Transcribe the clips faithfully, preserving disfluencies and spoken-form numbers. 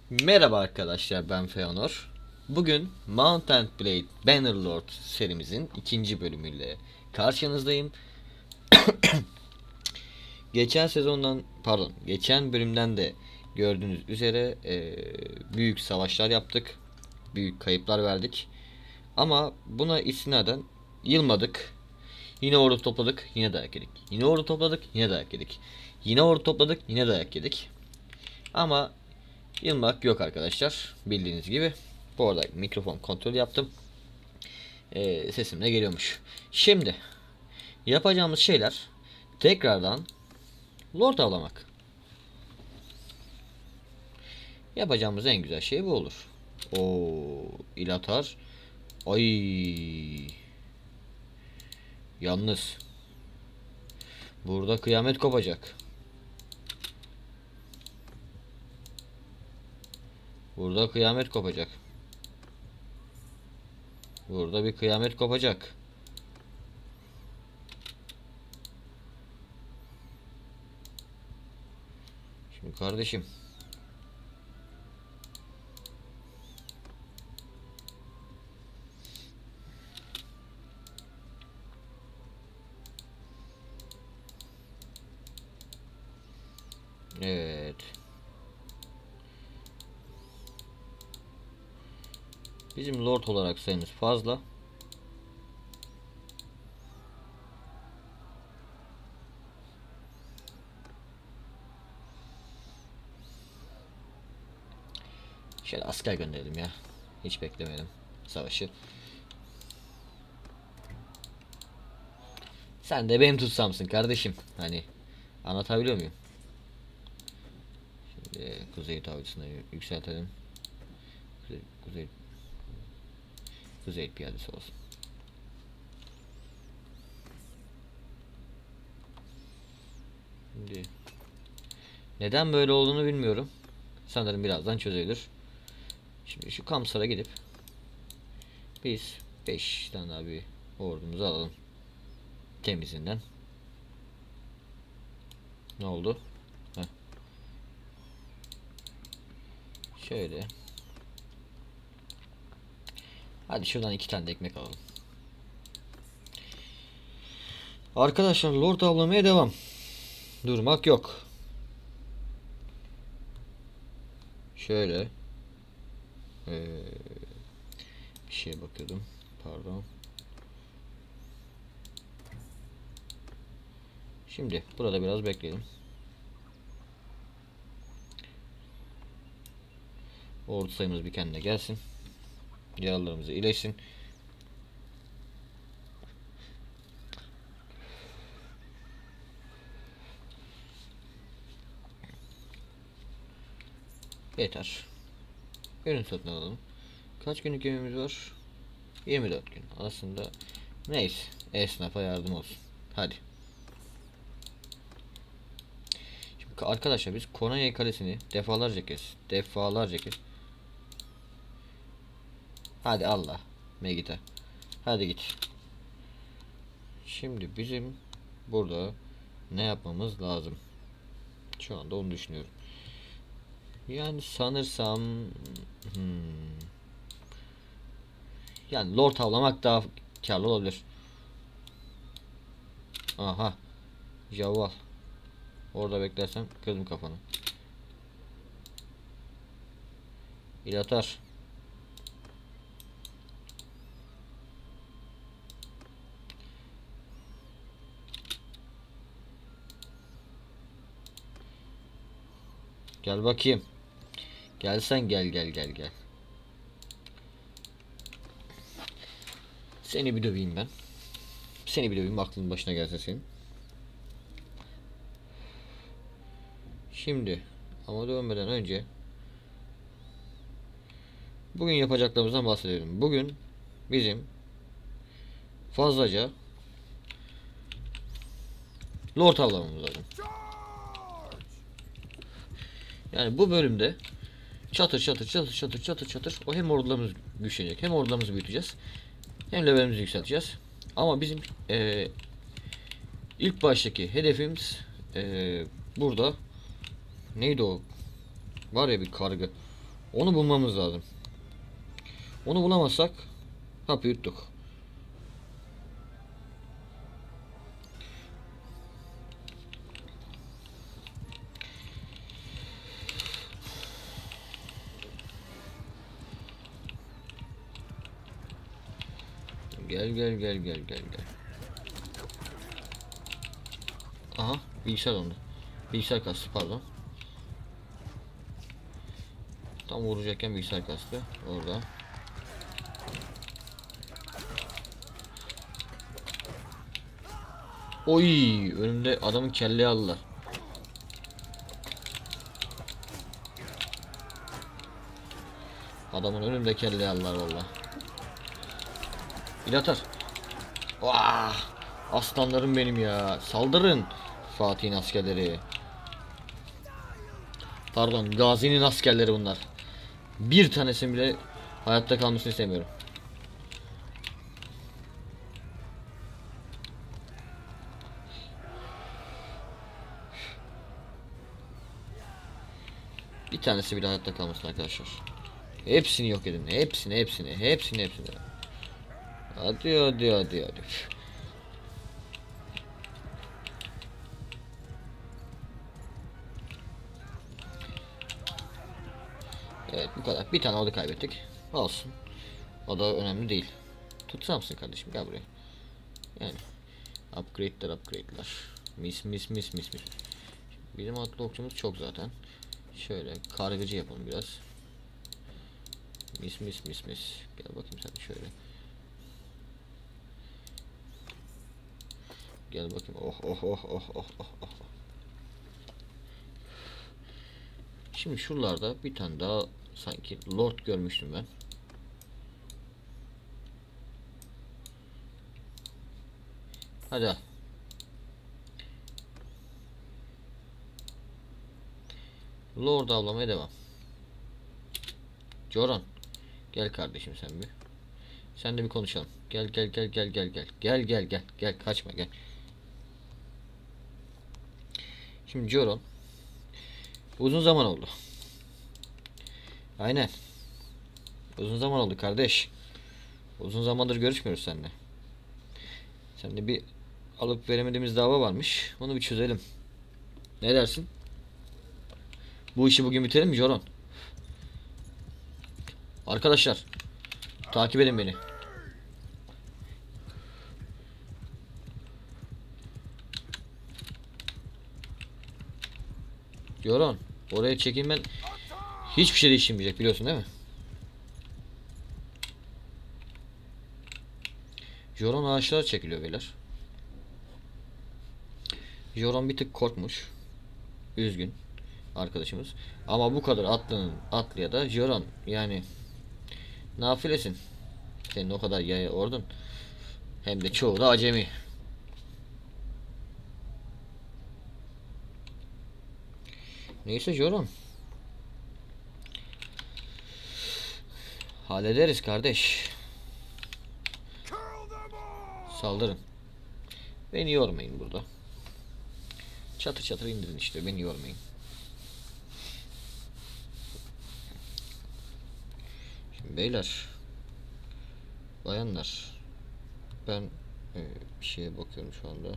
Merhaba arkadaşlar, ben Feanor. Bugün Mount and Blade Bannerlord serimizin ikinci bölümüyle karşınızdayım. Geçen sezondan pardon geçen bölümden de gördüğünüz üzere e, büyük savaşlar yaptık. Büyük kayıplar verdik. Ama buna istinaden yılmadık. Yine ordu topladık, yine dayak yedik. Yine ordu topladık, yine dayak yedik. Yine ordu topladık, yine dayak yedik. Ama yılmak yok arkadaşlar. Bildiğiniz gibi. Bu arada mikrofon kontrol yaptım. Ee, sesim de geliyormuş. Şimdi yapacağımız şeyler tekrardan lord avlamak. Yapacağımız en güzel şey bu olur. O ilatar. Ay. Yalnız burada kıyamet kopacak. Burada kıyamet kopacak. Burada bir kıyamet kopacak. Şimdi kardeşim. Evet. Bizim lord olarak sayımız fazla. Şöyle asker gönderelim ya. Hiç beklemeyelim savaşı. Sen de benim tutsamsın kardeşim. Hani anlatabiliyor muyum? Şimdi kuzey tavcısını yükseltelim. Kuzey, kuzey, kuzey piyadesi olsun. Şimdi neden böyle olduğunu bilmiyorum. Sanırım birazdan çözülür. Şimdi şu Kamsar'a gidip biz beş tane daha bir ordumuzu alalım. Temizinden. Ne oldu? Heh. Şöyle. Hadi şuradan iki tane de ekmek alalım. Arkadaşlar lord avlamaya devam. Durmak yok. Şöyle. Ee, bir şeye bakıyordum. Pardon. Şimdi burada biraz bekleyelim. Ordu sayımız bir kendine gelsin. Yaralarımız iyileşsin. Yeter. Ürün satın alalım. Kaç günlük gemimiz var? yirmi dört gün. Aslında neyse. Esnafa yardım olsun. Hadi. Şimdi arkadaşlar biz Konya Kalesi'ni defalarca kez defalarca kez hadi Allah Megita. Hadi git. Şimdi bizim burada ne yapmamız lazım? Şu anda onu düşünüyorum. Yani sanırsam hmm, yani lord avlamak daha karlı olabilir. Aha. Javal. Orada beklersen kırdım kafanı. İlatar. Gel bakayım. Gelsen gel gel gel gel. Seni bir döveyim ben. Seni bir döveyim aklın başına gelse senin. Şimdi ama dövmeden önce bugün yapacaklarımızdan bahsedelim. Bugün bizim fazlaca lord avlamamız lazım. Yani bu bölümde çatır çatır çatır çatır çatır çatır o hem ordularımız güçlenecek hem ordularımızı büyüteceğiz hem levelimizi yükselteceğiz. Ama bizim e, ilk baştaki hedefimiz e, burada neydi o? Var ya bir kargı. Onu bulmamız lazım. Onu bulamazsak hapı yuttuk. Gel gel gel gel gel gel. Aha, bilgisayar dondu. Bilgisayar kastı, pardon. Tam vuracakken bilgisayar kastı. Orada. Oy, önümde adamın kelleyi aldılar. Adamın önümde kelleyi aldılar valla. Bir atar. Vah! Aslanlarım benim ya. Saldırın Fatih'in askerleri. Pardon, Gazi'nin askerleri bunlar. Bir tanesinin bile hayatta kalmasını istemiyorum. Bir tanesi bile hayatta kalmasın arkadaşlar. Hepsini yok edin. Hepsini, hepsini, hepsini, hepsini. Hadi hadi hadi hadi. Evet, bu kadar. Bir tane orada kaybettik. Olsun. O da önemli değil. Tutsam mısın kardeşim? Gel buraya. Yani upgrade'ler upgrade'ler. Mis mis mis mis mis. Bizim atlı okçumuz çok zaten. Şöyle kargıcı yapalım biraz. Mis mis mis mis. Gel bakayım sen şöyle. Gel bakayım. Oh oh oh oh oh oh oh. Şimdi şuralarda bir tane daha sanki Lord görmüştüm ben. Hadi al. Lord avlamaya devam. Joran, gel kardeşim sen bir. Sen de bir konuşalım. Gel gel gel gel gel gel. Gel gel gel gel, kaçma gel. Şimdi Joran, uzun zaman oldu. Aynen. Uzun zaman oldu kardeş. Uzun zamandır görüşmüyoruz seninle. Seninle bir alıp veremediğimiz dava varmış. Onu bir çözelim. Ne dersin? Bu işi bugün bitirelim mi Joran? Arkadaşlar, takip edin beni. Joran, oraya çekilmen hiçbir şey değişmeyecek, biliyorsun değil mi? Joran ağaçlara çekiliyor beyler. Joran bir tık korkmuş. Üzgün arkadaşımız. Ama bu kadar atlının atlıya da Joran yani nafilesin. Senin o kadar yaya ordun. Hem de çoğu da acemi. Neyse Joran. Hallederiz kardeş. Saldırın. Beni yormayın burada. Çatır çatır indirin işte, beni yormayın. Şimdi beyler, bayanlar, ben e, bir şeye bakıyorum şu anda.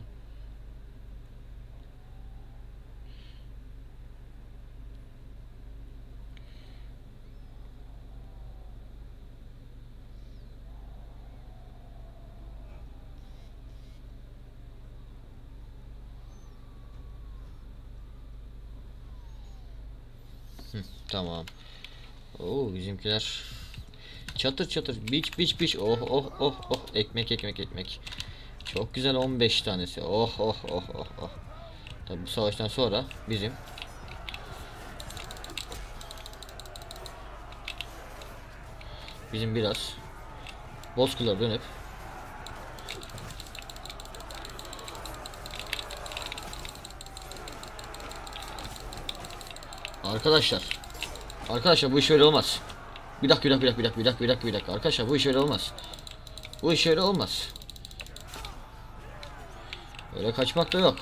Hı, tamam. Oo, bizimkiler çatır çatır, biç biç biç, oh oh oh oh, ekmek ekmek ekmek. Çok güzel, on beş tanesi. Oh oh oh oh oh. Tabi bu savaştan sonra bizim bizim biraz bozkırlar dönüp arkadaşlar arkadaşlar bu iş öyle olmaz. Bir dakika bir dakika bir dakika bir dakika bir dakika bir dakika arkadaşlar, bu iş öyle olmaz. Bu iş öyle olmaz. Öyle kaçmak da yok.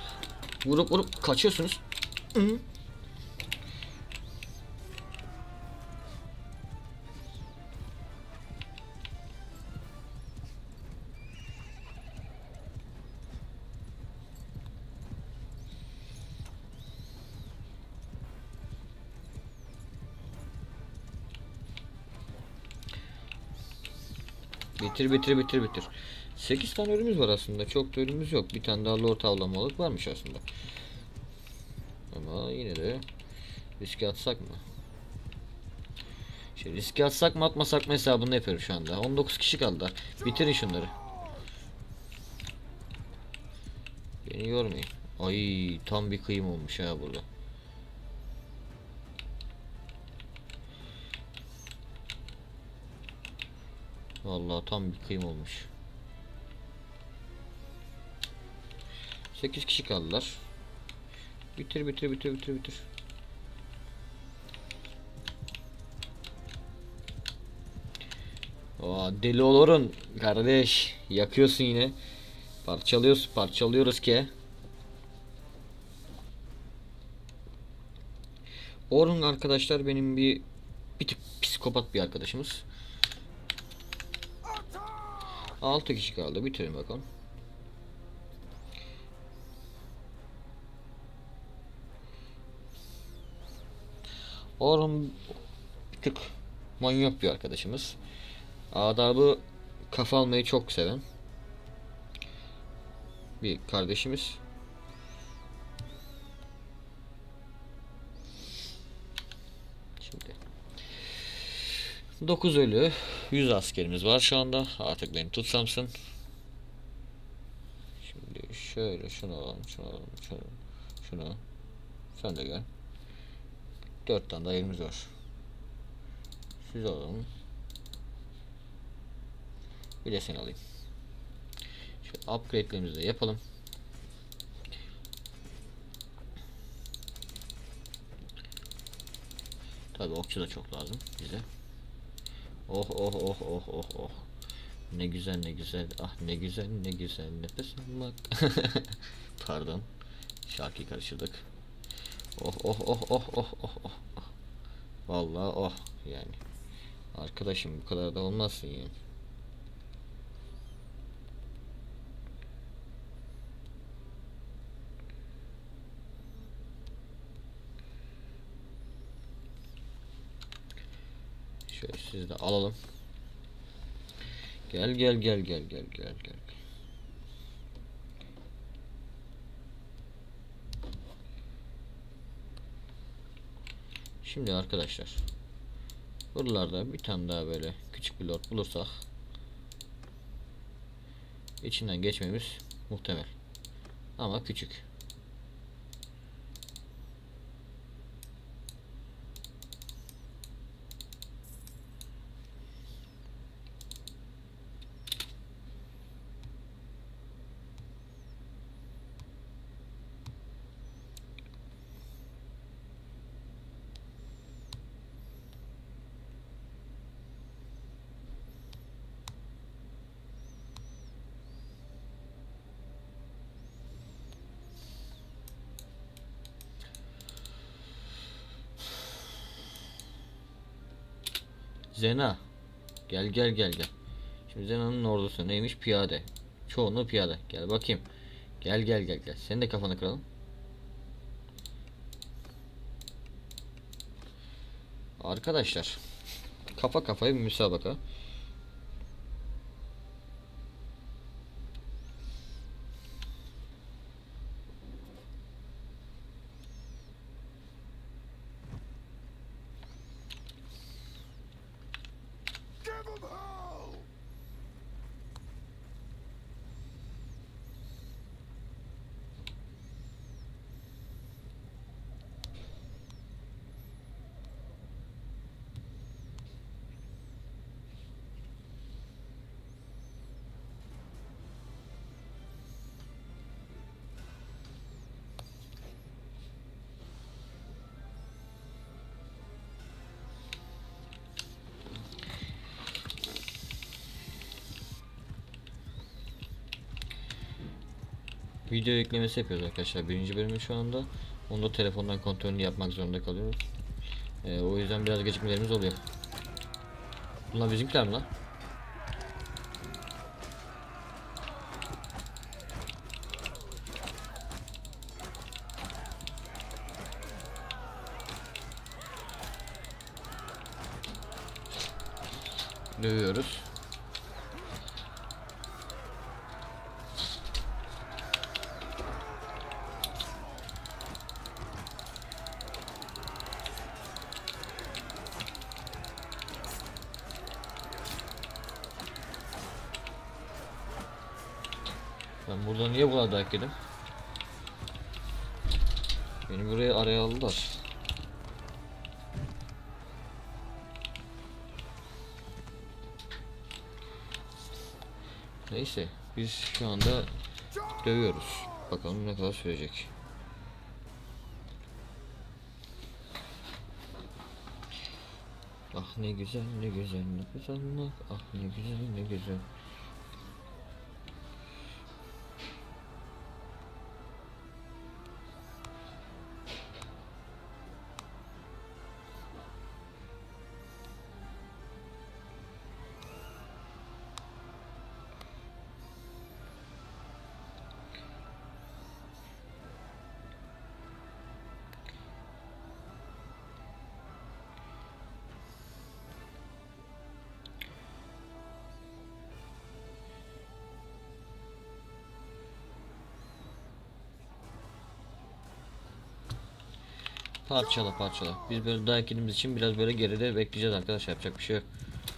Vurup vurup kaçıyorsunuz. Hı. Bitir bitir bitir bitir. sekiz tane ölümümüz var aslında. Çok da ölümümüz yok. Bir tane daha lord avlamalık varmış aslında. Ama yine de riske atsak mı? Şey, riske atsak mı atmasak mı hesabını yapıyorum şu anda. on dokuz kişi kaldı. Bitirin şunları. Beni yormayın. Ay tam bir kıyım olmuş ha burada. Vallahi tam bir kıyım olmuş. sekiz kişi kaldılar. Bitir bitir bitir bitir bitir. Aa, deli olurun kardeş. Yakıyorsun yine. Parçalıyoruz, parçalıyoruz ki. Orun arkadaşlar benim bir bir tık psikopat bir arkadaşımız. altı kişi kaldı. Bitirin bakalım. Orun bir tık manyak bir arkadaşımız. Adabı kafa almayı çok seven bir kardeşimiz. Şimdi dokuz ölü, yüz askerimiz var şu anda. Artık beni tutsamsın. Şimdi şöyle şunu alalım, şunu alalım, şunu, şunu. Sen de gel. dört tane daha yerimiz var. Siz alalım. Bir de sen alayım. Şöyle upgrade'lerimizi de yapalım. Tabii okçu da çok lazım bize. Oh oh oh oh oh oh. Ne güzel ne güzel. Ah ne güzel ne güzel nefes almak. Pardon. Şarkıyı karıştırdık. Oh oh oh oh oh oh oh. Vallahi oh yani. Arkadaşım bu kadar da olmazsın yani. Şöyle sizi de alalım. Gel gel gel gel gel gel gel. Şimdi arkadaşlar, buralarda bir tane daha böyle küçük bir lord bulursak içinden geçmemiz muhtemel. Ama küçük. Zena. Gel gel gel gel. Şimdi Zena'nın ordusu neymiş? Piyade. Çoğunluğu piyade. Gel bakayım. Gel gel gel gel. Senin de kafanı kıralım. Arkadaşlar, kafa kafaya bir müsabaka. Video yüklemesi yapıyoruz arkadaşlar. Birinci bölümü şu anda. Onu da telefondan kontrolünü yapmak zorunda kalıyoruz. Ee, o yüzden biraz gecikmelerimiz oluyor. Bunlar bizimkiler mi lan? Dövüyoruz. Ben burada niye bu kadar dayak yedim? Beni buraya araya aldılar. Neyse, biz şu anda dövüyoruz. Bakalım ne kadar sürecek. Ah ne güzel, ne güzel, ne güzel, ah ne güzel, ne güzel. Parçala parçala. Biz böyle dayak yediğimiz için biraz böyle geride bekleyeceğiz arkadaşlar. Yapacak bir şey yok.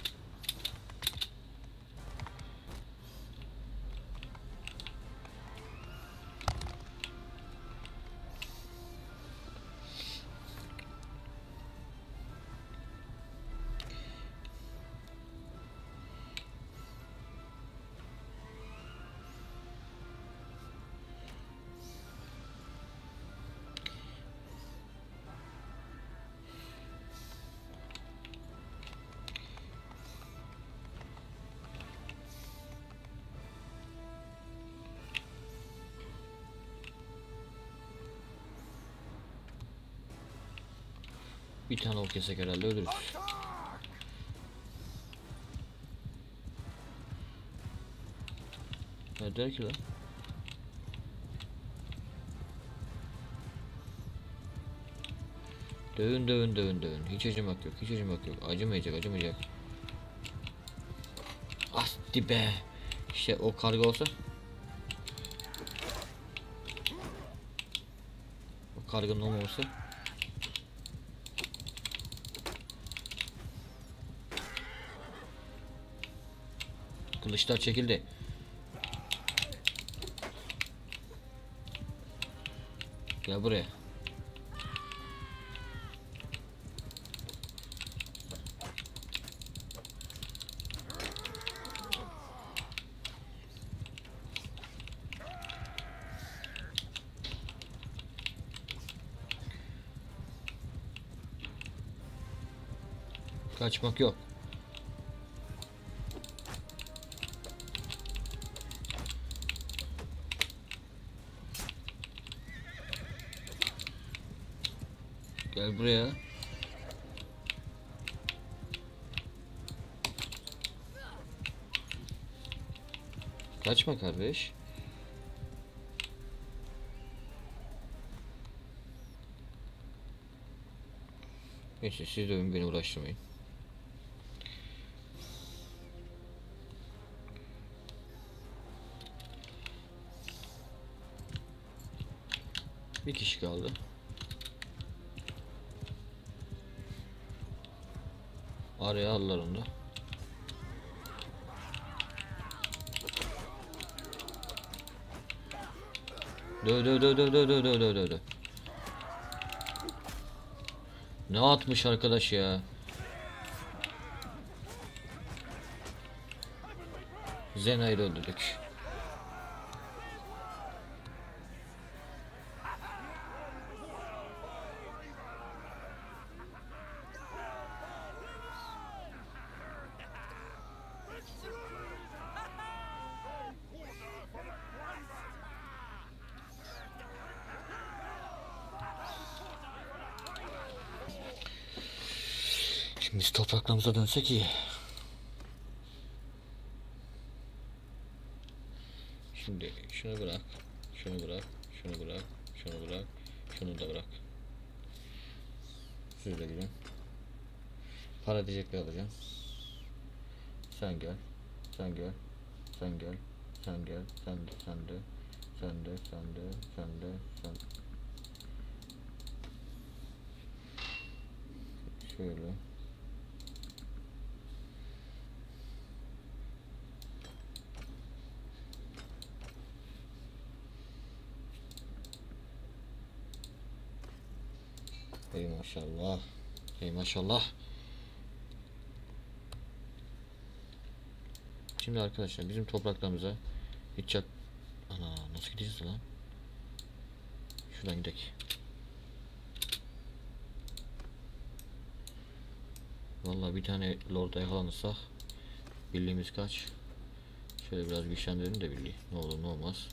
Bir tane o kesek herhalde ölürüz. Ne der ki lan? Dövün dövün dövün dövün. Hiç acımak yok. Hiç acımak yok. Acımayacak acımayacak. Asti be. İşte o karga olsa. O karganın olmaması. Kılıçlar çekildi. Gel buraya. Kaçmak yok. Gel buraya. Kaçma kardeş. Neyse siz dövün, beni uğraştırmayın. Bir kişi kaldı. Araya alırlar onu da. Dö dö dö dö dö dö dö dö dö dö. Ne atmış arkadaş ya. Zena'yı da öldürdük. Şimdi biz topraklarımıza dönsek iyi. Şimdi şunu bırak, şunu bırak, şunu bırak, şunu bırak, şunu da bırak. Siz de gidin. Para diyecekler alacağım. Sen gel, sen gel, sen gel, sen gel, sen de, sen de, sen de, sen de, sen de, sen de. Şöyle. Ey maşallah. Ey maşallah. Şimdi arkadaşlar bizim topraklarımıza hiç çak... Ana nasıl gideceğiz lan? Şuradan gidelim. Vallahi bir tane lorda yakalanırsak birliğimiz kaç? Şöyle biraz güçlendirelim de birliği. Ne olur ne olmaz.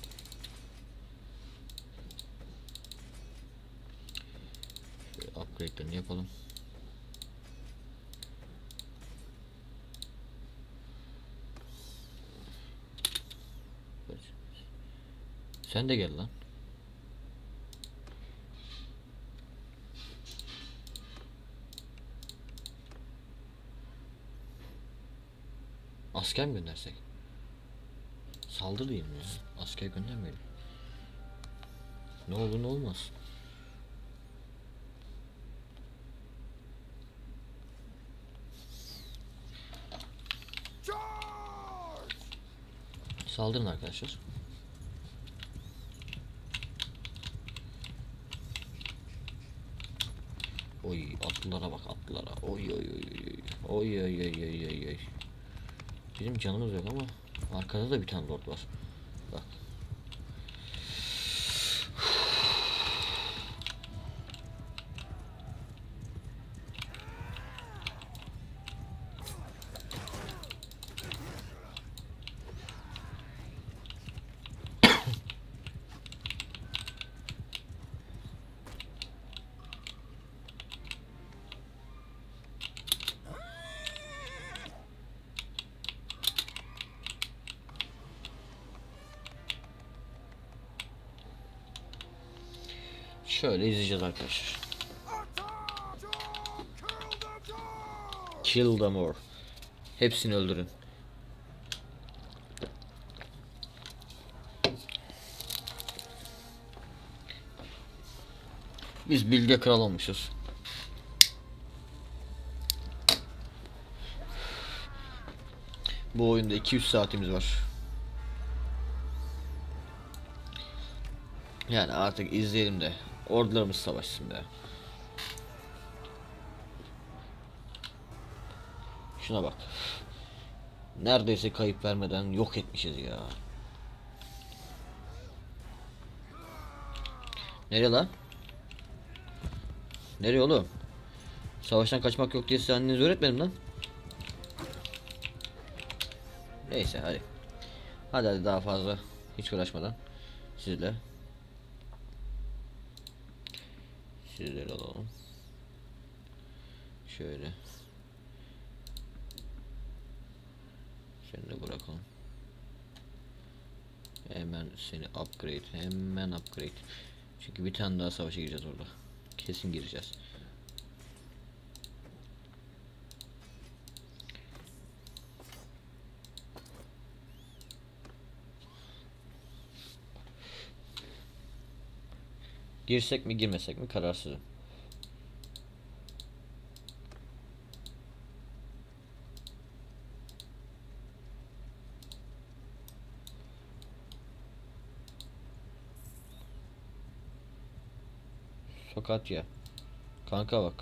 Şöyle upgrade'lerini yapalım. Sen de gel lan. Asker mi göndersek? Saldır diyelim ya. Asker göndermeyelim. Ne olur ne olmaz. Saldırın arkadaşlar. Oy atlılara bak atlılara. Oy oy oy oy. Oy oy oy oy oy oy. Bizim canımız yok ama arkada da bir tane lord var. Bak. Şöyle izleyeceğiz arkadaşlar. Kill them all. Hepsini öldürün. Biz bilge kral olmuşuz. Bu oyunda iki yüz saatimiz var. Yani artık izleyelim de ordularımız savaşsın be. Şuna bak. Neredeyse kayıp vermeden yok etmişiz ya. Nereye lan? Nereye oğlum? Savaştan kaçmak yok diye size anneniz öğretmedim lan. Neyse hadi. Hadi hadi daha fazla hiç uğraşmadan sizle. Sizleri alalım. Şöyle. Seni de bırakalım. Hemen seni upgrade. Hemen upgrade. Çünkü bir tane daha savaşa gireceğiz orada. Kesin gireceğiz. Girsek mi girmesek mi kararsızım. Fakat ya. Kanka bak.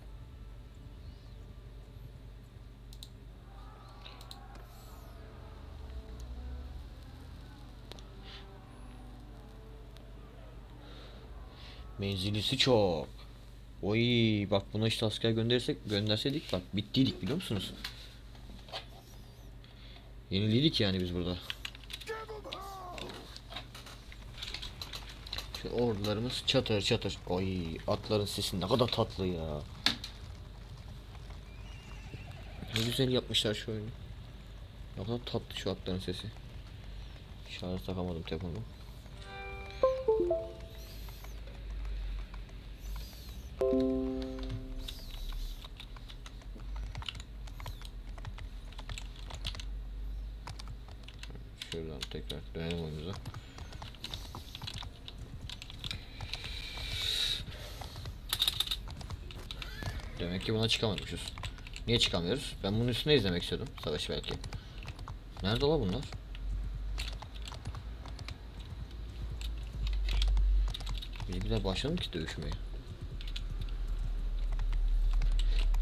Menzilisi çok. Oy bak buna işte asker gönderirsek gönderseydik bak bittiydik biliyor musunuz? Yeniliydik yani biz burada. Şu ordularımız çatır çatır. Oy atların sesi ne kadar tatlı ya. Ne güzel yapmışlar şu oyunu. Ne kadar tatlı şu atların sesi. Şarj takamadım telefonu. Şuradan tekrar dönelim oyunumuza. Demek ki buna çıkamamışız. Niye çıkamıyoruz? Ben bunun üstüne izlemek istiyordum. Savaşı belki. Nerede ola bunlar? Bizimkiler başladı ki dövüşmeye.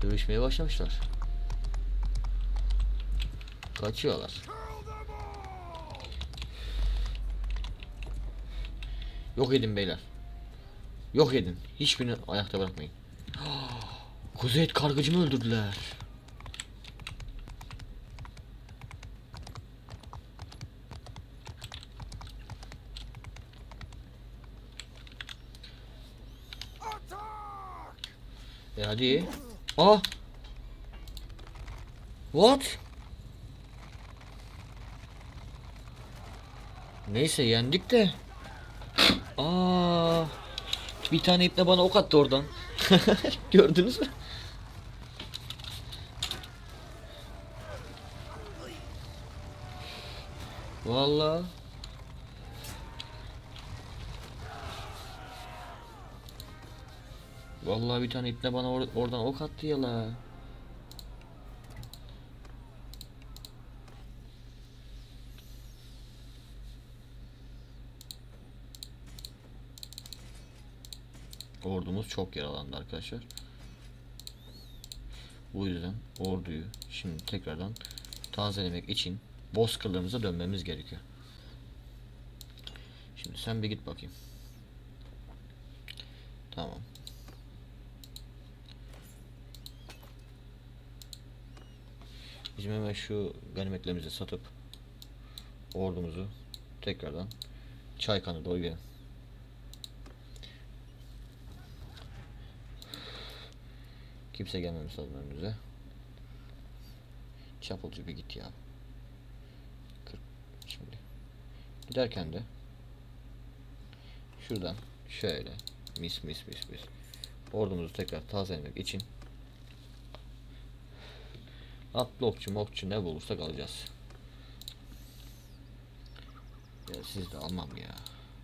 Dövüşmeye başlamışlar. Kaçıyorlar. Yok edin beyler. Yok edin. Hiçbirini ayakta bırakmayın. Kuzey kargıcımı öldürdüler. E hadi. Ah. What? Neyse yendik de. Aa. Bir tane iple bana ok attı oradan. Gördünüz mü? Vallahi. Vallahi bir tane iple bana or oradan ok attı ya la. Ordumuz çok yaralandı arkadaşlar. Bu yüzden orduyu şimdi tekrardan tazelemek için bozkırlarımıza dönmemiz gerekiyor. Şimdi sen bir git bakayım. Tamam. Bizim hemen şu ganimetlerimizi satıp ordumuzu tekrardan Çaykan'a doğru gidelim. Kimse gelmemiş lazım önümüze. Çapulcu bir git ya. kırk şimdi. Giderken de şuradan şöyle mis mis mis mis ordumuzu tekrar tazelemek için atlı okçu mokçu ne bulursak alacağız. Ya siz de almam ya.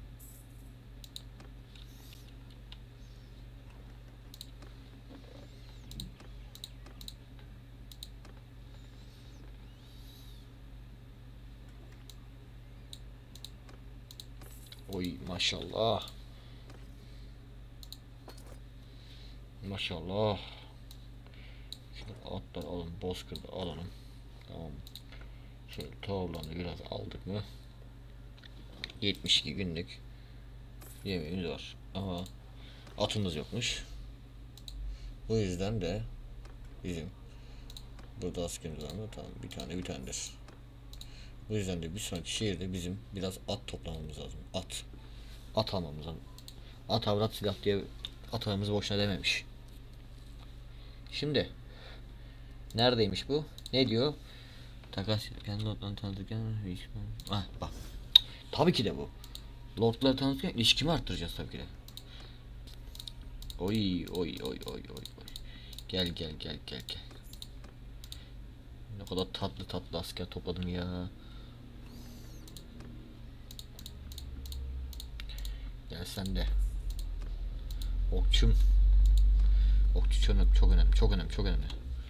Oy maşallah. Maşallah. Şöyle atlar alın, bozkırda alalım. Tamam. Şöyle tavlanı biraz aldık mı? yetmiş iki günlük yemeğimiz var. Ama atımız yokmuş. Bu yüzden de bizim burada askerimiz var mı? Tamam, bir tane bir tanedir. Bu yüzden de bir sonraki şehirde bizim biraz at toplamamız lazım. At. At almamız lazım. At avrat silah diye atamız boşuna dememiş. Şimdi neredeymiş bu? Ne diyor? Takas kendi lordlarını tanıtırken ah bak. Tabii ki de bu. Lordları tanıtırken ilişkimi arttıracağız tabii ki de. Oy oy oy oy oy oy. Gel gel gel gel gel. Ne kadar tatlı tatlı asker topladım ya. Gel sen de. Okçum. Okçu çok önemli, çok önemli, çok önemli, çok önemli.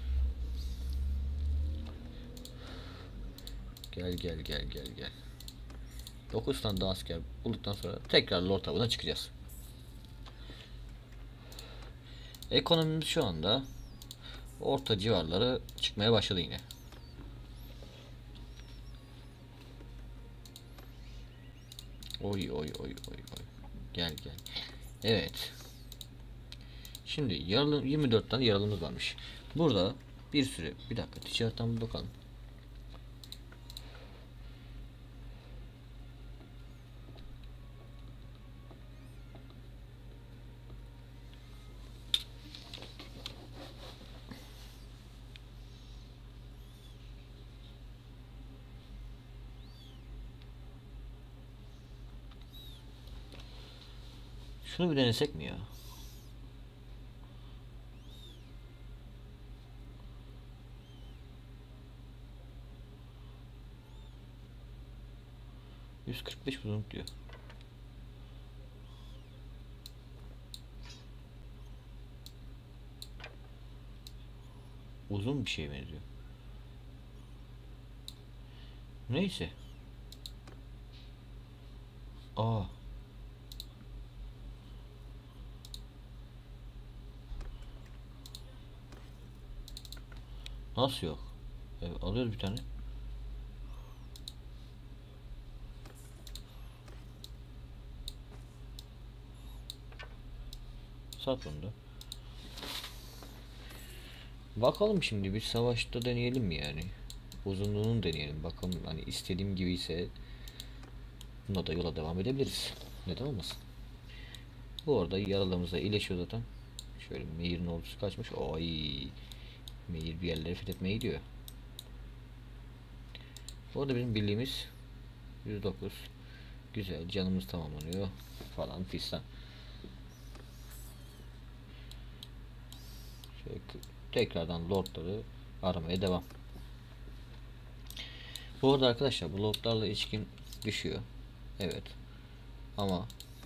Gel gel gel gel gel. dokuz tane daha asker bulduktan sonra tekrar lord avına çıkacağız. Ekonomimiz şu anda orta civarları çıkmaya başladı yine. Oy oy oy oy oy. Gel gel. Evet. Şimdi yaralı yirmi dört tane yaralımız varmış. Burada bir sürü bir dakika ticaretten bir bakalım. Şunu bir denesek mi ya? yüz kırk beş uzunluk diyor. Uzun bir şey benziyor. Neyse. Aa. Nasıl yok? Evet, alıyoruz bir tane. Sat onu da. Bakalım şimdi bir savaşta deneyelim mi yani? Uzunluğunu deneyelim. Bakalım hani istediğim gibi ise buna da yola devam edebiliriz. Neden olmasın? Bu arada yaralarımızla iyileşiyor zaten. Şöyle Meir'in ordusu kaçmış. Oy. Meir bir yerleri fethetmeye gidiyor. Bu arada bizim birliğimiz yüz dokuz. Güzel, canımız tamamlanıyor falan fistan. Şöyle tekrardan lordları aramaya devam. Bu arada arkadaşlar bu lordlarla ilişkin düşüyor. Evet. Ama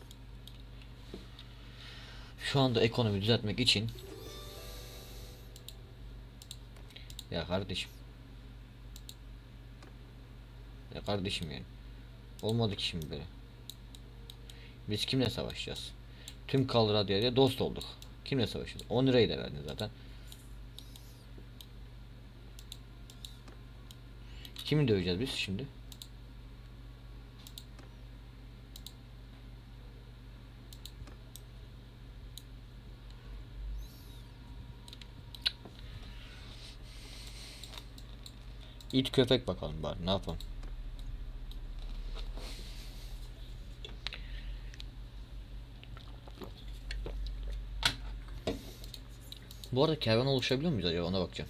şu anda ekonomi düzeltmek için ya kardeşim ya kardeşim yani olmadı ki şimdi böyle. Biz kimle savaşacağız? Tüm Kalradya'ya dost olduk. Kimle savaşacağız? on lirayı da verdin zaten. Kimi döveceğiz biz şimdi? İt köpek bakalım bari ne yapalım. Bu arada kervan oluşabiliyor muyuz acaba, ona bakacağım.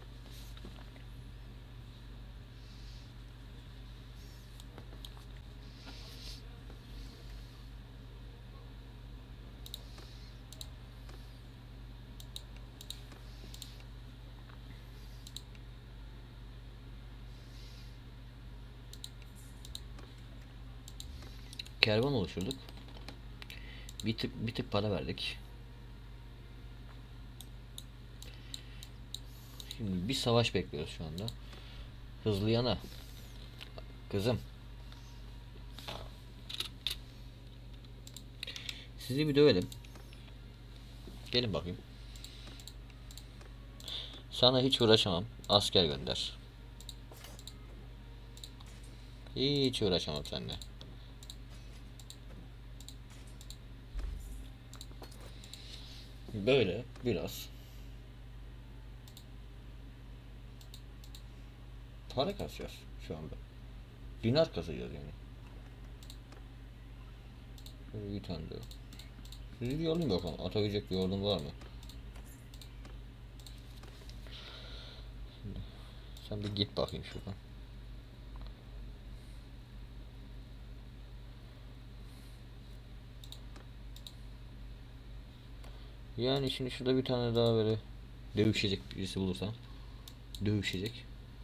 Kervan oluşturduk. Bir tık bir tık para verdik. Şimdi bir savaş bekliyoruz şu anda. Hızlı yana. Kızım. Sizi bir dövelim. Gelin bakayım. Sana hiç uğraşamam. Asker gönder. Hiç uğraşamam seninle. Böyle biraz para kasacağız şu anda. Dinar kasacağız yani. Şöyle bir tane daha. Sizi bir yollayayım bakalım. Atabilecek bir yolun var mı? Sen bir git bakayım şuradan. Yani şimdi şurada bir tane daha böyle dövüşecek birisi bulursam. Dövüşecek.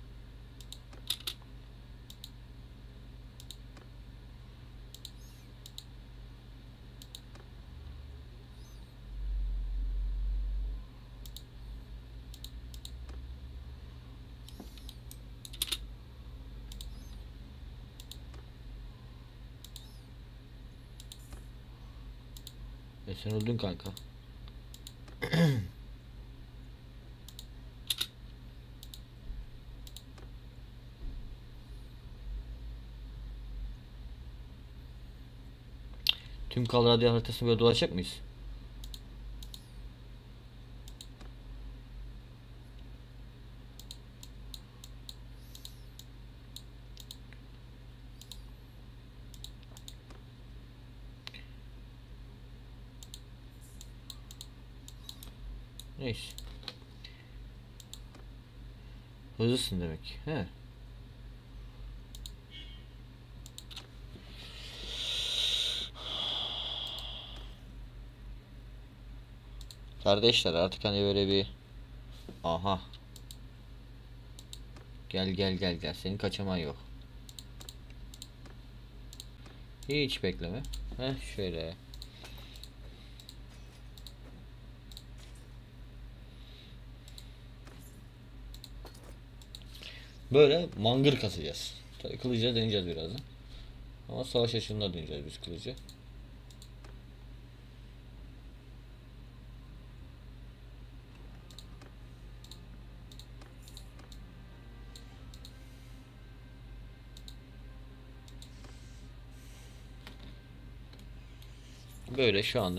E sen öldün kanka. Tüm Kalradia haritasını böyle dolaşacak mıyız? Neyse. Hızlısın demek. He. Kardeşler artık hani böyle bir aha. Gel gel gel gel. Senin kaçaman yok. Hiç bekleme. Heh şöyle. Böyle mangır kasacağız. Tabii kılıca deneyeceğiz birazdan. Ama savaş aşımına deneyeceğiz biz kılıca. Böyle şu anda.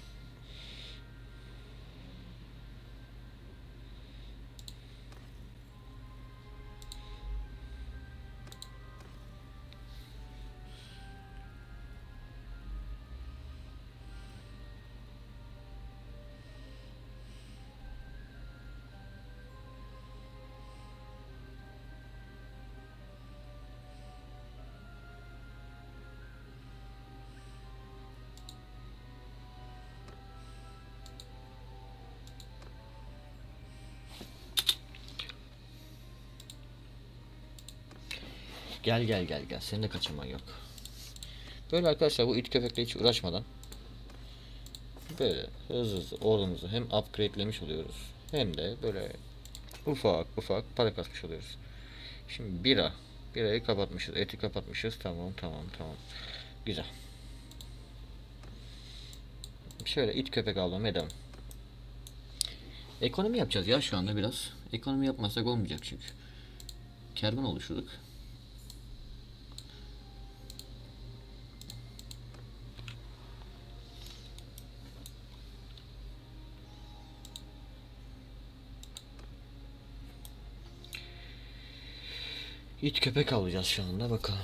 Gel gel gel gel. Senin de kaçırman yok. Böyle arkadaşlar, bu it köpekle hiç uğraşmadan böyle hızlı hızlı ordumuzu hem upgrade'lemiş oluyoruz, hem de böyle ufak ufak para kasmış oluyoruz. Şimdi bira. Birayı kapatmışız. Eti kapatmışız. Tamam tamam tamam. Güzel. Şöyle it köpek avlamaya edelim. Ekonomi yapacağız ya şu anda biraz. Ekonomi yapmasak olmayacak çünkü. Kervan oluşturduk. İt köpek alacağız şu anda, bakalım.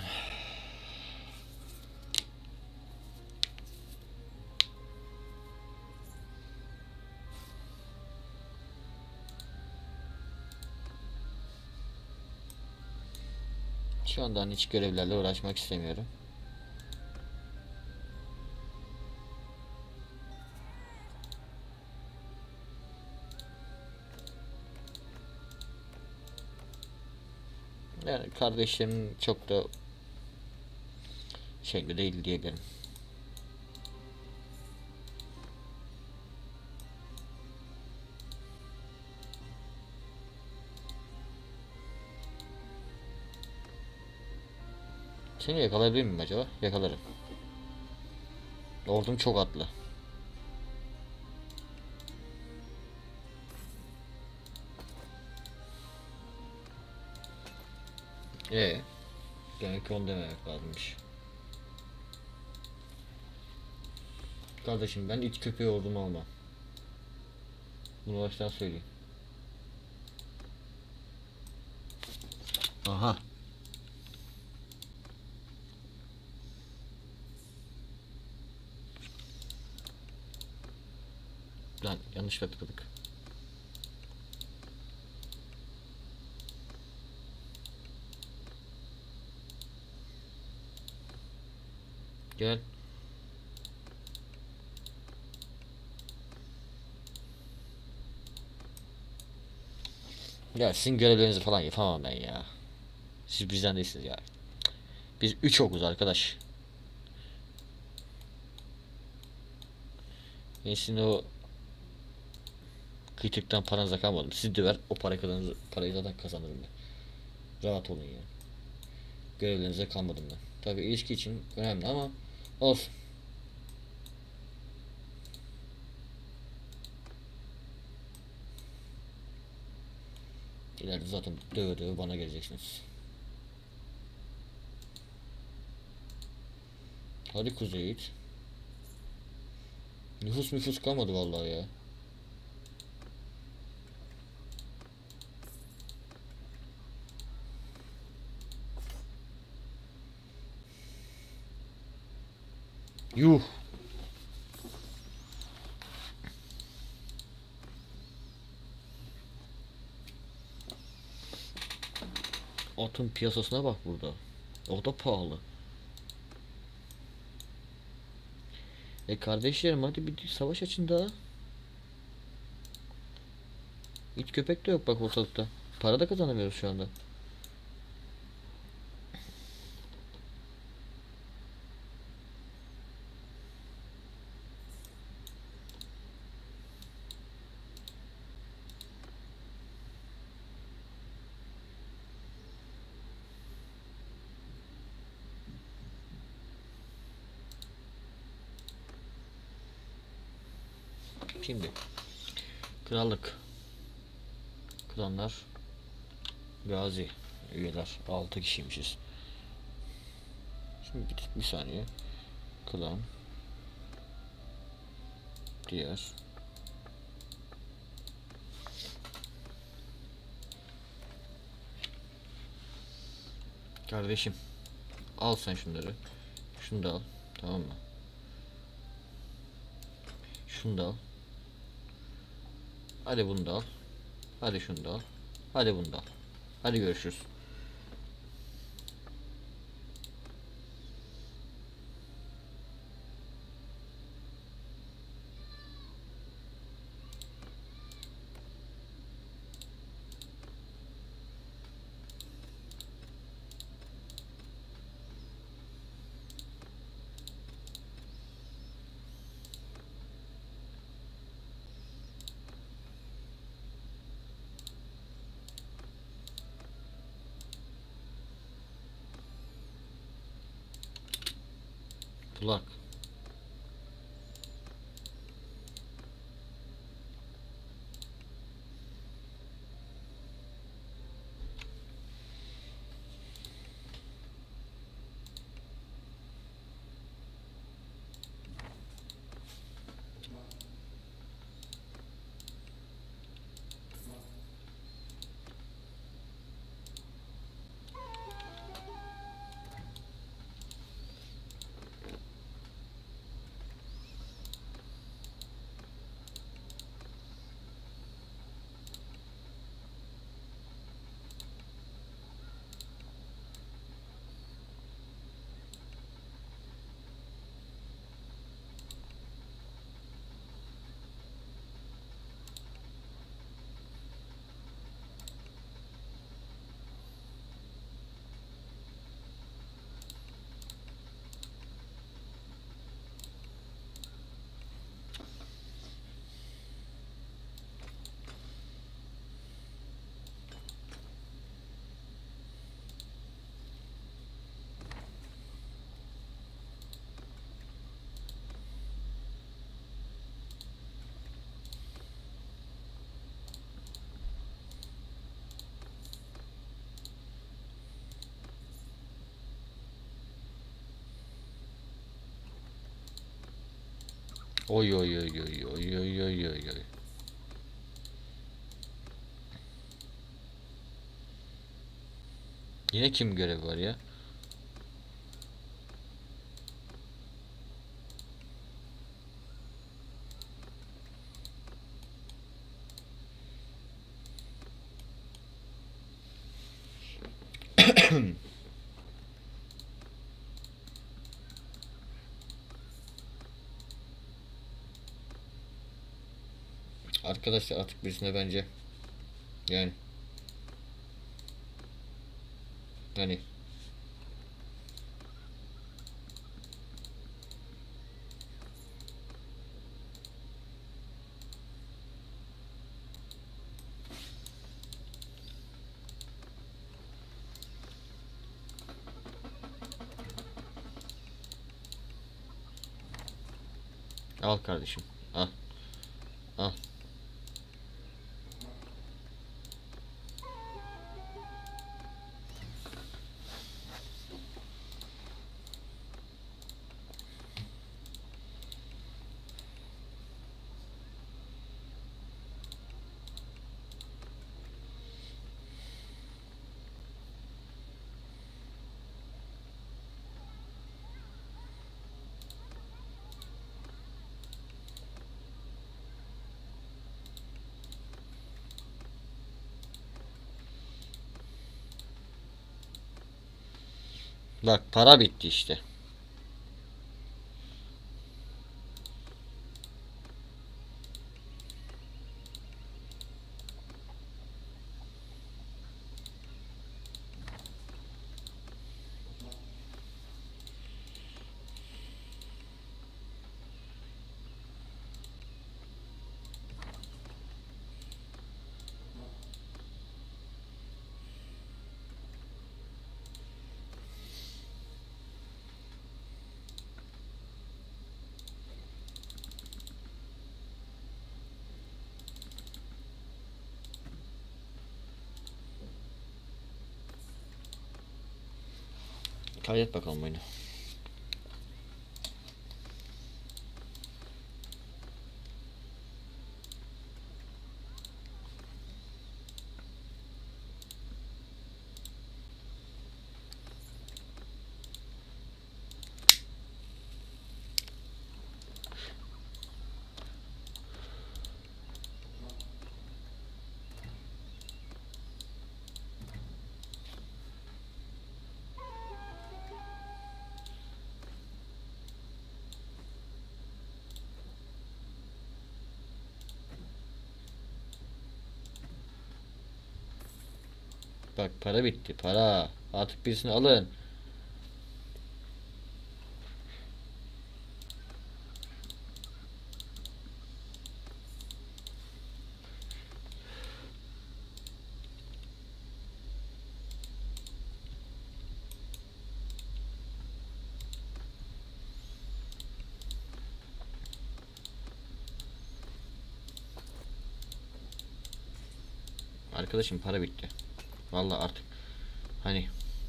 Şu anda hani hiç görevlerle uğraşmak istemiyorum. Yani kardeşlerim çok da şeyli değil diyebilirim. Seni yakalayabilir miyim acaba? Yakalarım. Ordum çok atlı. Ee, demek ki onu dememek lazımmış. Kardeşim, ben it köpeği ordumu almam. Bunu baştan söyleyeyim. Aha. Lan yanlışlıkla tıkladık. Gel. Ya sizin görevlerinizi falan yapamam ben ya. Siz bizden değilsiniz ya. Biz üç okuz arkadaş. Ben şimdi o kıytıktan paranıza kalmadım. Siz döver, o para kazanır, parayı zaten kazanırım ben. Rahat olun yani. Görevlerinize kalmadım ben. Tabi ilişki için önemli ama olsun. İleride zaten döve döve bana geleceksiniz. Hadi Kuzey Yiğit. Nüfus nüfus kalmadı vallahi ya. Yuh. Atın piyasasına bak burada. O da pahalı. E kardeşlerim, hadi bir savaş açın daha. Hiç köpek de yok bak ortalıkta. Para da kazanamıyoruz şu anda. Şimdi krallık, klanlar, gazi üyeler altı kişiymişiz. Şimdi bir, bir saniye. Klan Diğer. Kardeşim, al sen şunları. Şunu da al. Tamam mı? Şunu da al. Hadi bunu da al. Hadi şunu da al. Hadi bunu da al. Hadi görüşürüz. Kulak. Oy oy oy oy oy oy oy oy oy. Yine kim görevi var ya? Arkadaşlar artık birisine bence yani hani al kardeşim, al al. Bak para bitti işte. Kaydet bakalım oyunu. Bak para bitti. Para. Artık birisini alın. Arkadaşım para bitti. Vallahi artık hani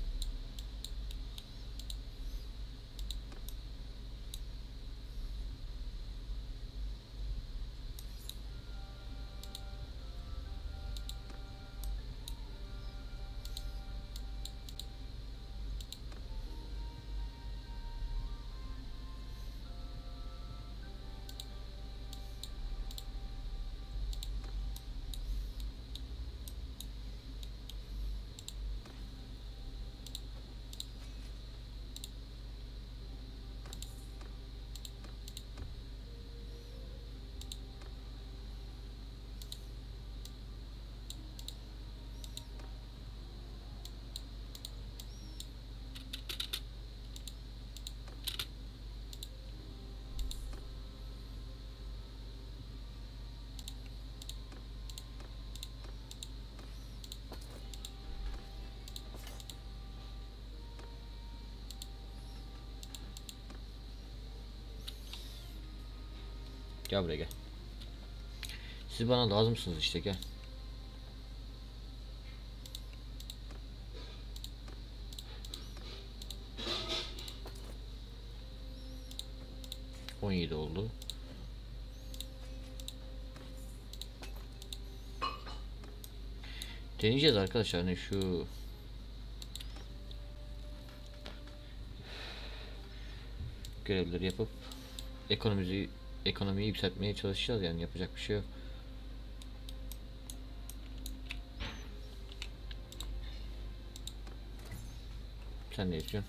gel buraya gel. Siz bana lazımsınız işte, gel. on yedi oldu. Deneyeceğiz arkadaşlar, hani şu görevleri yapıp ekonomiyi ekonomiyi yükseltmeye çalışacağız, yani yapacak bir şey yok. Sen ne istiyorsun?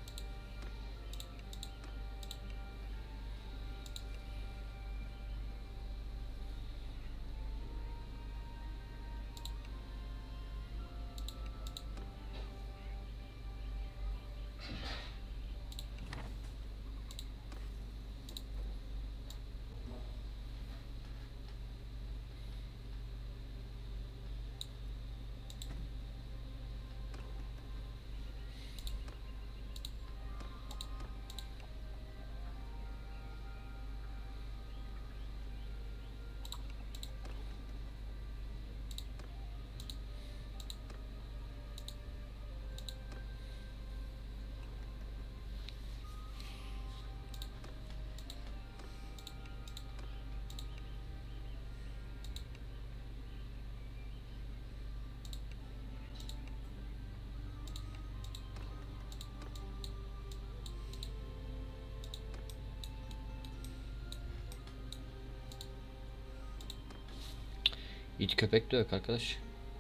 İt köpek de yok arkadaş.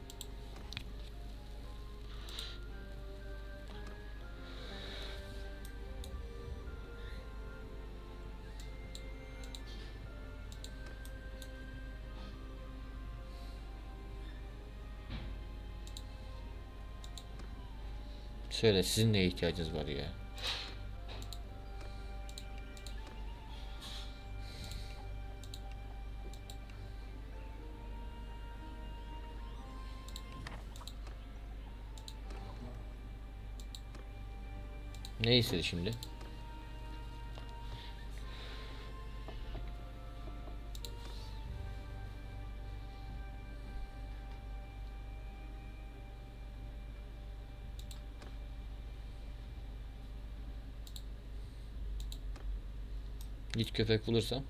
Söyle, sizin neye ihtiyacınız var ya? Ne istedi şimdi? Git köpek bulursam.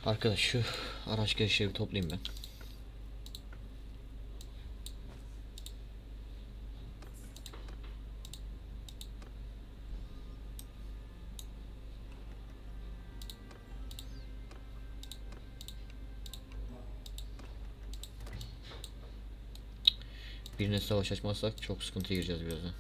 Arkadaş şu araç gereçleri bir toplayayım ben. Birine savaş açmazsak çok sıkıntıya gireceğiz birazdan.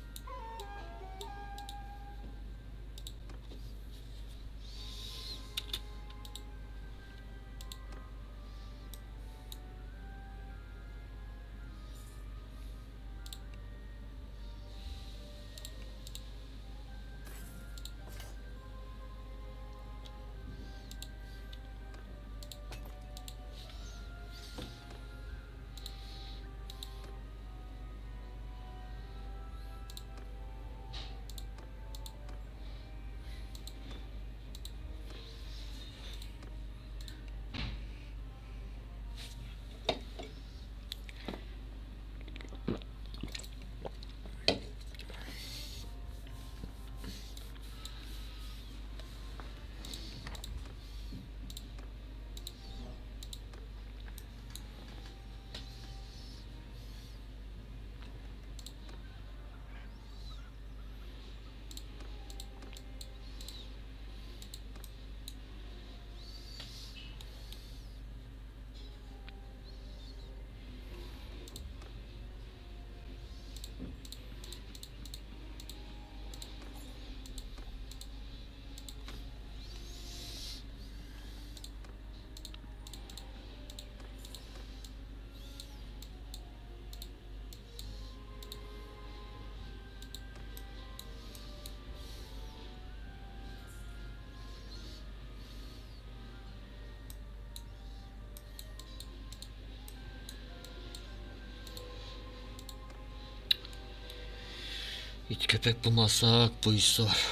Hiç köpek bulmazsak bu iş zor.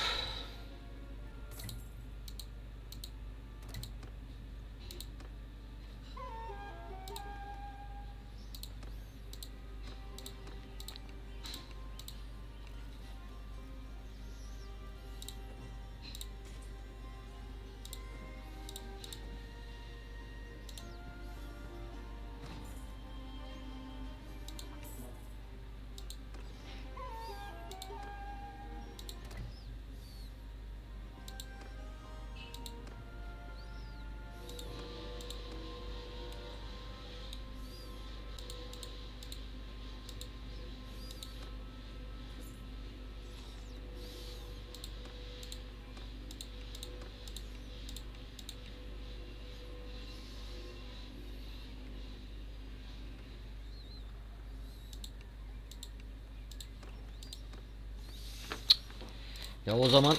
Ya o zaman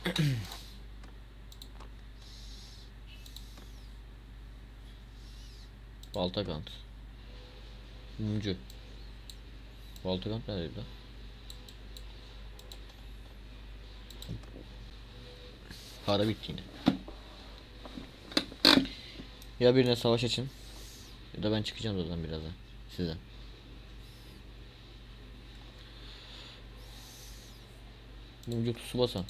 Baltagant Mumcu Baltagant neredeydi lan? Para bitti yine. Ya birine savaş açın ya da ben çıkacağım zaten birazdan sizden. Mumcu Tsubasa.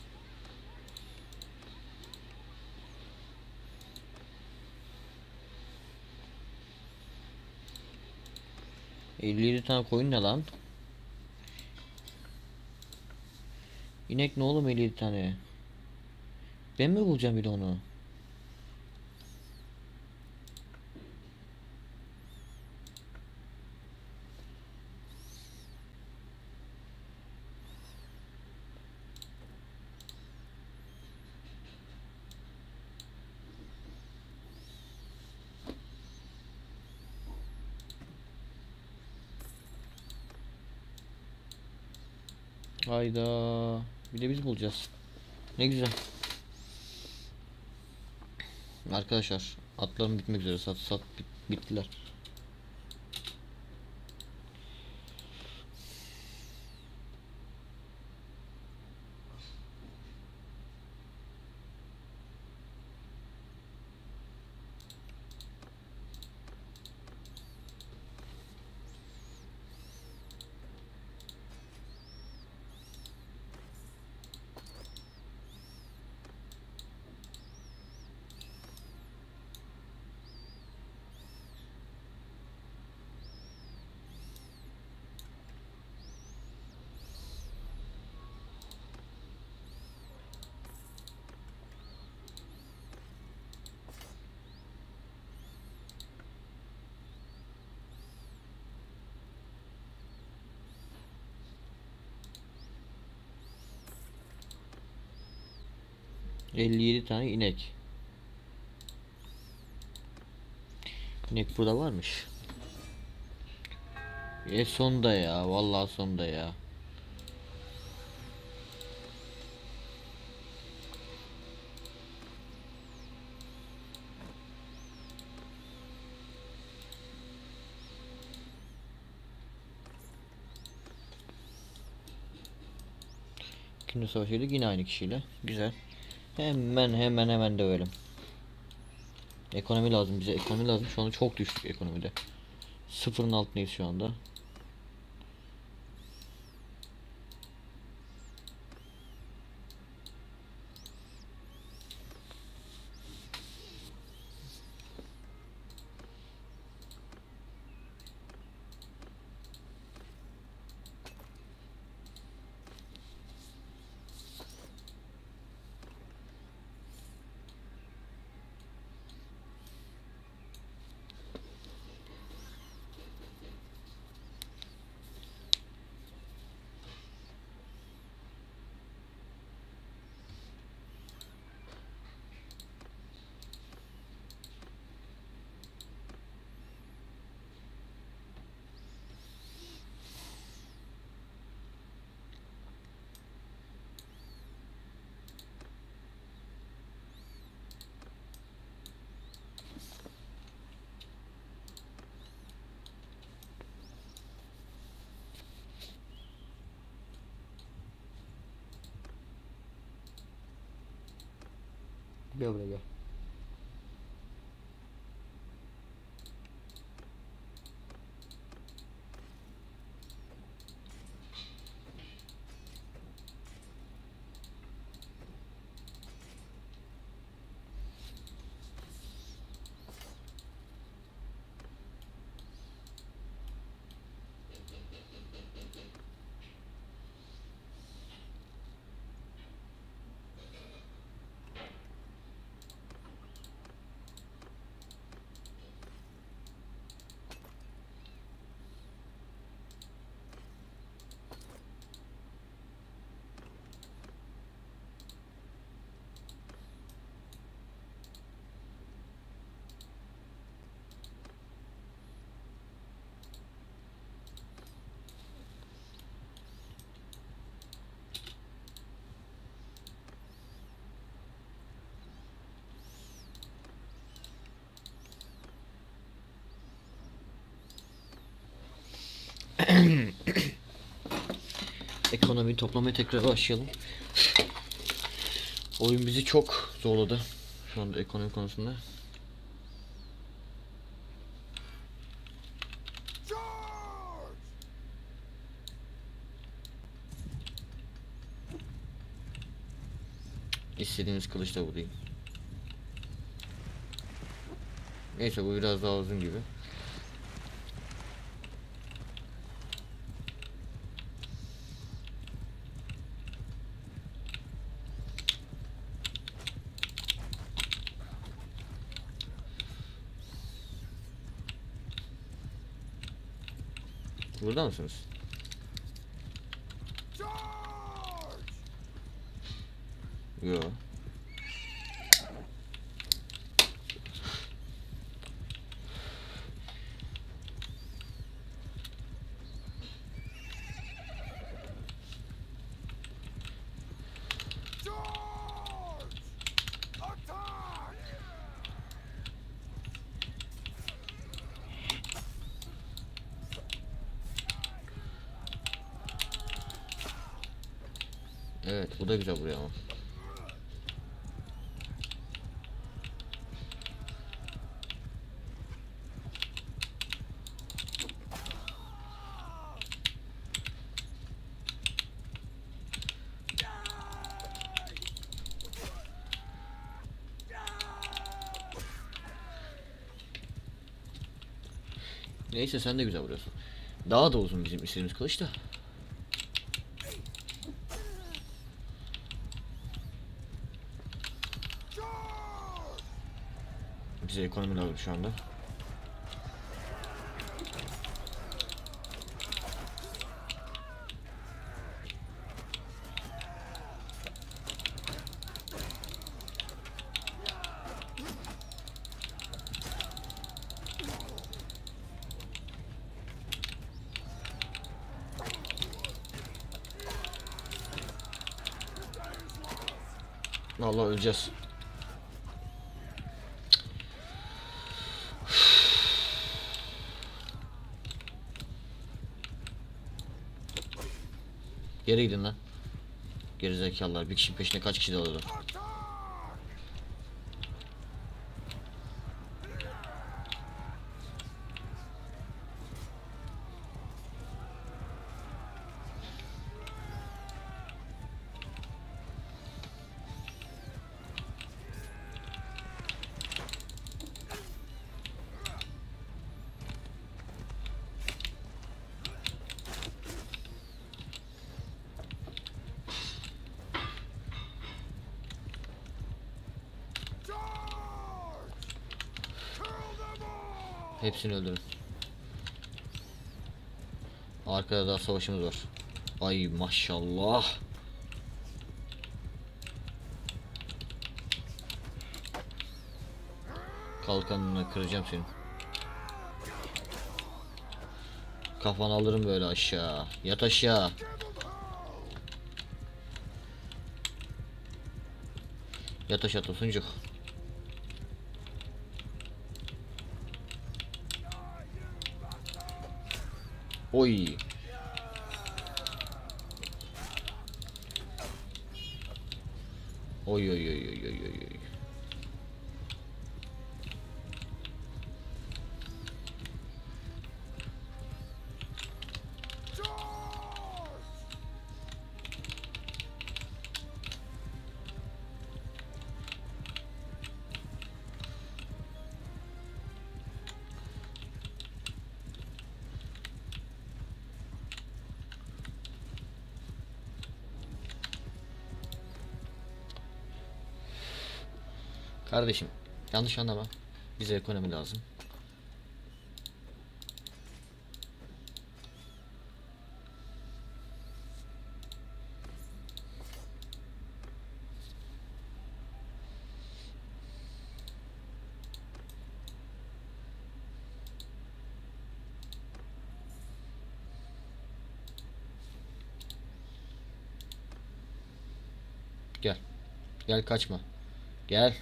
elli yedi tane koyun ne lan? İnek ne oğlum elli yedi tane? Ben mi bulacağım bir de onu? Hayda. Bir de biz bulacağız. Ne güzel. Arkadaşlar atlarım bitmek üzere. Sat sat bit, bittiler. elli yedi tane inek. İnek burada varmış. E sonda ya, vallahi sonda ya. Şimdi savaşıyorduk yine aynı kişiyle. Güzel. Hemen hemen hemen dövelim. Ekonomi lazım bize. Ekonomi lazım. Şu anda çok düştük ekonomide. Sıfırın altındayız şu anda. Gel buraya gel. Ekonomiyi toplamaya tekrar başlayalım. Oyun bizi çok zorladı şu anda ekonomi konusunda. İstediğimiz kılıçla vurayım. Neyse bu biraz daha uzun gibi. Burada mısınız? Yo. Evet, bu da güzel vuruyor ama. Neyse sen de güzel vuruyorsun. Daha da uzun bizim istediğimiz kılıç da. Bize ekonomi lazım şu anda. Vallahi öleceğiz. Geri gidin lan. Gerizekalılar, bir kişinin peşine kaç kişi daladı? Hepsini öldürün. Arkada da savaşımız var. Ay maşallah. Kalkanını kıracağım senin. Kafanı alırım böyle aşağı. Yat aşağı. Yat aşağı Tosuncuk. Oy. Oy oy oy oy oy oy. Kardeşim yanlış anlama. Bize ekonomi lazım. Gel. Gel kaçma. Gel.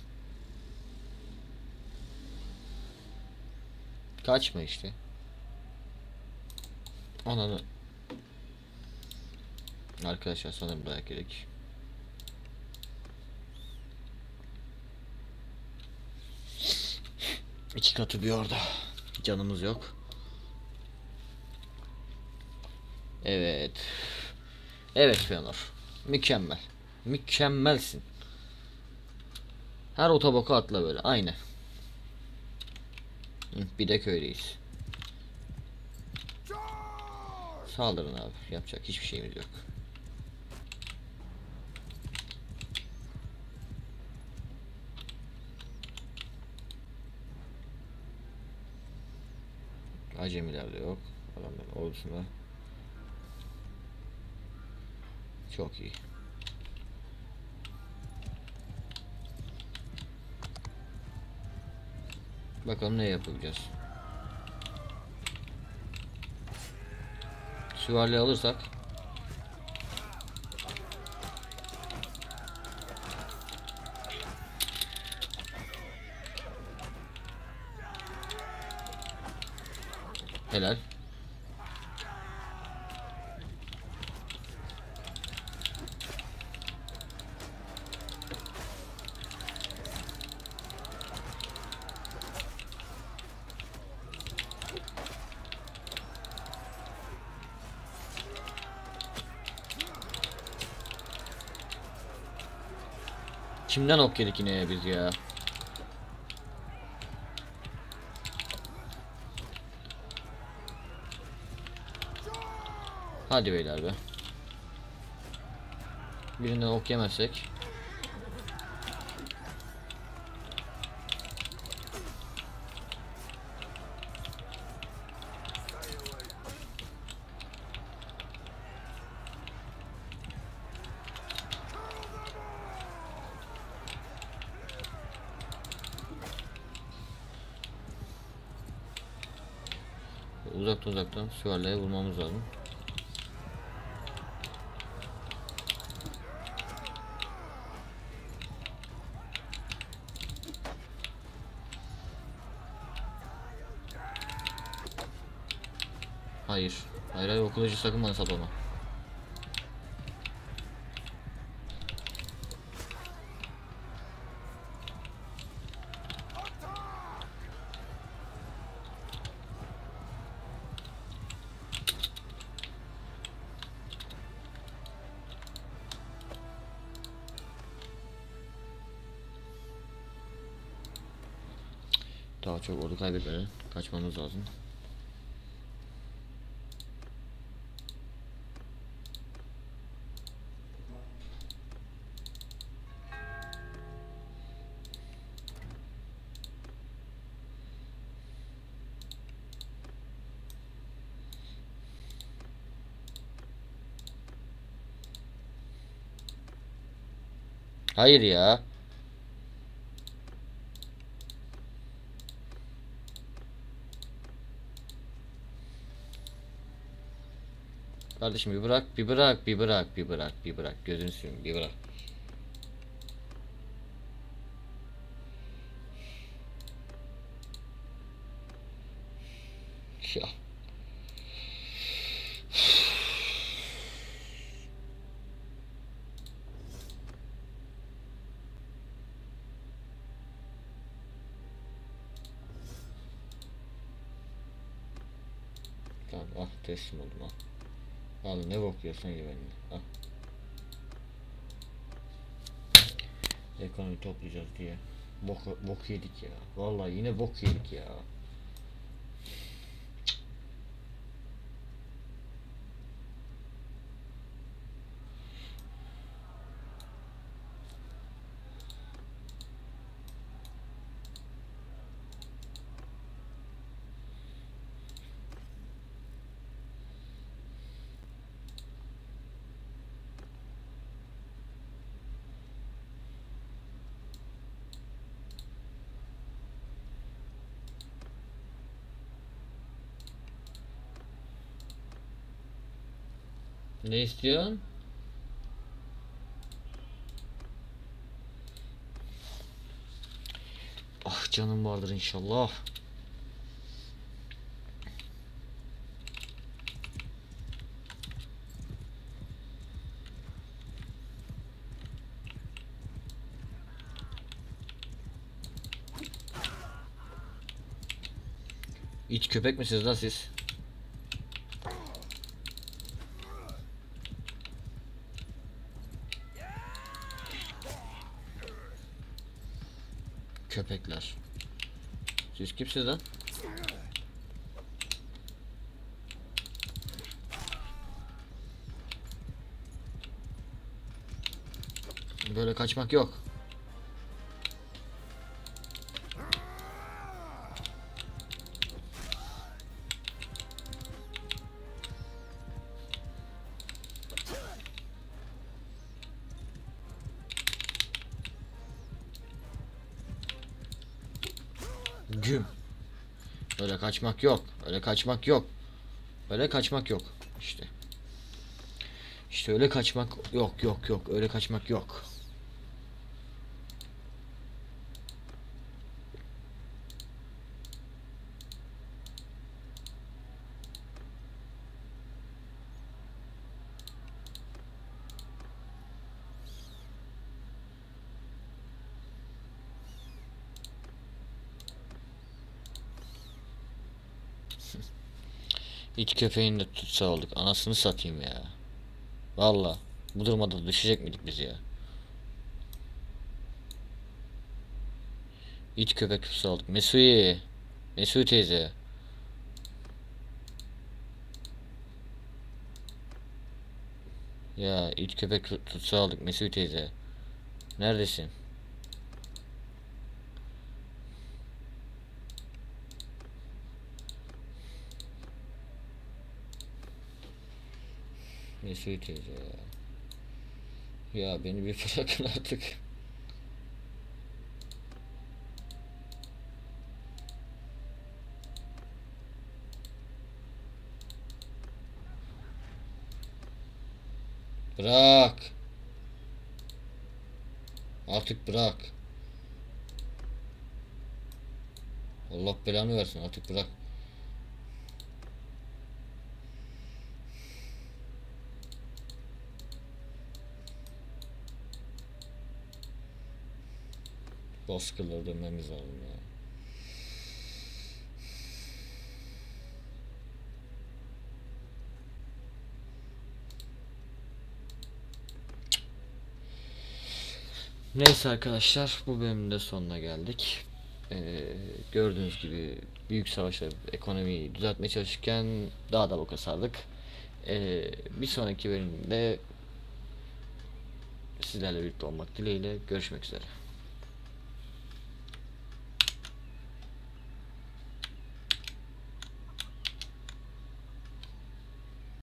Kaçma işte. Ananı. Arkadaşlar sanırım dayak gerek. İki katı bir orada. Canımız yok. Evet. Evet Feanor. Mükemmel. Mükemmelsin. Her otoboka atla böyle. Aynı. Bir de köydeyiz. Saldırın abi. Yapacak hiçbir şeyimiz yok. Acemiler de yok. Adamların ordusunda. Çok iyi. Bakalım ne yapabileceğiz. Süvariyi alırsak helal. Kimden ok yedik yine biz ya? Hadi beyler be. Birinden ok yemezsek. Uzaktan uzaktan süvariye vurmamız lazım. Hayır. Hayır hayır, o kılıcı sakın bana saplama. Daha çok ordu kaybetmeden kaçmamız lazım. Hayır ya. Kardeşim bir bırak, bir bırak, bir bırak, bir bırak, bir bırak. Gözünü seveyim, bir bırak. Ya. Tamam, ah teslim oldum ah. Al ne bok yiyorsan ye benimle. Al. Ekonomi toplayacağız diye. Bok, bok yedik ya. Vallahi yine bok yedik ya. Ne istiyorsun? Ah canım vardır inşallah. İç köpek misiniz lan siz? Köpekler. Siz kimsiniz lan? Böyle kaçmak yok. Güm. Öyle kaçmak yok. Öyle kaçmak yok. Öyle kaçmak yok. İşte. İşte öyle kaçmak yok yok yok. Öyle kaçmak yok. İç köpeğini de tutsa olduk. Anasını satayım ya. Valla. Bu durumda düşecek miydik biz ya? İç köpek tutsa olduk. Mesui. Mesui teyze. Ya iç köpek tutsa aldık Mesut teyze. Neredesin? Mesut teyze ya. Ya beni bir bırakın artık. Bırak. Artık bırak. Allah belanı versin, artık bırak. Baskılara dönmemiz lazım ya. Neyse arkadaşlar, bu bölümün de sonuna geldik. Ee, gördüğünüz gibi büyük savaşlar ekonomiyi düzeltmeye çalışırken daha da boka sardık. Ee, bir sonraki bölümde sizlerle birlikte olmak dileğiyle görüşmek üzere.